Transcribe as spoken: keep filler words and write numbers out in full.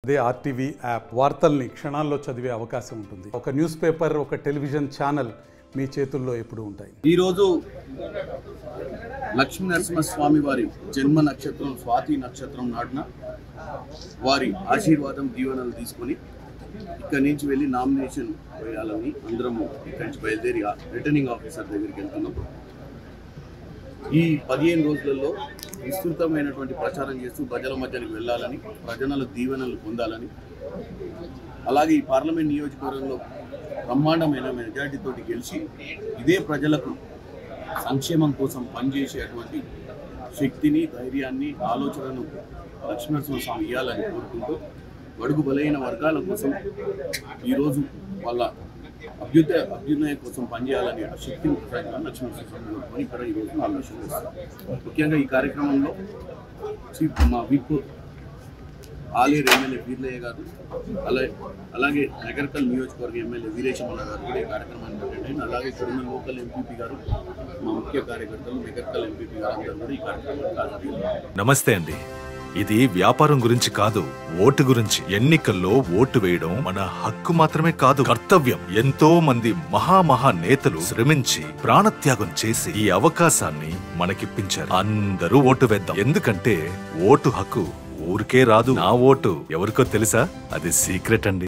అదే RTV app వార్తల్ని క్షణాల్లో చదివే అవకాశం ఉంటుంది. ఒక న్యూస్ పేపర్, ఒక టెలివిజన్ ఛానల్ మీ చేతుల్లో ఎప్పుడూ ఉంటాయి. ఈరోజు లక్ష్మీ నరసింహస్వామి వారి జన్మ నక్షత్రం స్వాతి నక్షత్రం నాడున వారి ఆశీర్వాదం దీవెనలు తీసుకొని ఇక్కడి నుంచి వెళ్ళి నామినేషన్ వేయాలని అందరము ఇక్కడి నుంచి బయలుదేరి రిటర్నింగ్ ఆఫీసర్ దగ్గరికి వెళ్తున్నాం. ఈ పదిహేను రోజులలో విస్తృతమైనటువంటి ప్రచారం చేస్తూ ప్రజల మధ్యనికి వెళ్ళాలని, ప్రజల దీవెనలు పొందాలని, అలాగే ఈ పార్లమెంట్ నియోజకవర్గంలో బ్రహ్మాండమైన మెజార్టీతోటి గెలిచి ఇదే ప్రజలకు సంక్షేమం కోసం పనిచేసేటువంటి శక్తిని, ధైర్యాన్ని, ఆలోచనను లక్ష్మీనరసింహస్వామి ఇవ్వాలని కోరుకుంటూ బడుగు బలైన వర్గాల కోసం ఈరోజు వాళ్ళ అభ్యుదయ అభ్యున్నయ కోసం పనిచేయాలని ఆ శక్తిని ప్రసాదించాలని లక్ష్మీనరసింహస్వామి కోరుకొని ఇక్కడ ఈరోజు ఆలోచన చేస్తాం. ముఖ్యంగా ఈ కార్యక్రమంలో మా విప్ ఆలేరు ఎమ్మెల్యే వీర్లయ్య గారు, అలాగే అలాగే నగర్కల్ నియోజకవర్గ ఎమ్మెల్యే వీరేశమల్ల గారు కూడా ఈ కార్యక్రమాన్ని అటెండ్ అయిన, అలాగే ఇక్కడ లోకల్ ఎంపీపీ గారు, మా ముఖ్య కార్యకర్తలు నగర్కల్ ఎంపీపీ గారు అందరూ కూడా ఈ కార్యక్రమానికి హాజరయ్యారు. నమస్తే అండి. ఇది వ్యాపారం గురించి కాదు, ఓటు గురించి. ఎన్నికల్లో ఓటు వేయడం మన హక్కు మాత్రమే కాదు, కర్తవ్యం. ఎంతో మంది మహామహా నేతలు శ్రమించి ప్రాణత్యాగం చేసి ఈ అవకాశాన్ని మనకిప్పించారు. అందరూ ఓటు వేద్దాం. ఎందుకంటే ఓటు హక్కు ఊరికే రాదు. నా ఓటు ఎవరికో తెలుసా? అది సీక్రెట్ అండి.